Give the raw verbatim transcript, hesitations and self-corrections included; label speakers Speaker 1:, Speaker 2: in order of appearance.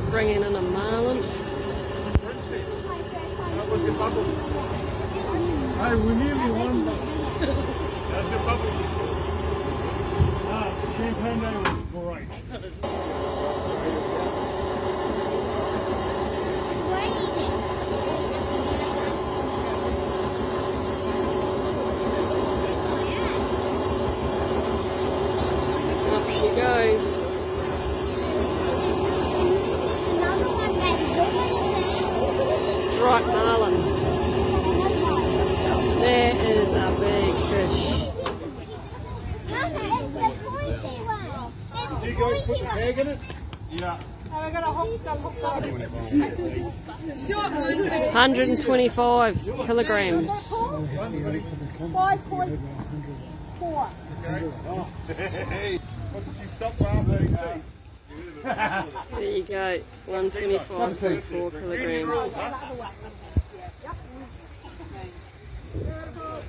Speaker 1: bringing in a marlin.
Speaker 2: Princess, that was your bubbles.
Speaker 3: Hey, we nearly won.
Speaker 2: That's your bubbles.
Speaker 3: Ah, champagne day was great.
Speaker 1: Up she goes. Striped marlin. There is a big fish.
Speaker 2: Do you guys put the tag in it? Yeah.
Speaker 4: Oh, we got a hook still hooked on.
Speaker 1: one hundred twenty-five kilograms.
Speaker 4: five point four.
Speaker 2: Okay. Hey, what did you stop laughing at?
Speaker 1: There you go, one hundred twenty-five point four kilograms.